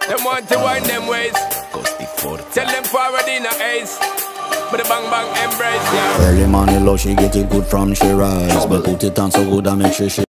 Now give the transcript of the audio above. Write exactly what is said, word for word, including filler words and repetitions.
Them want to wind them ways. Tell them forward in a ace. But the bang bang embrace, yeah. Early morning love, she get it good from she rise. But put it on so good I make sure she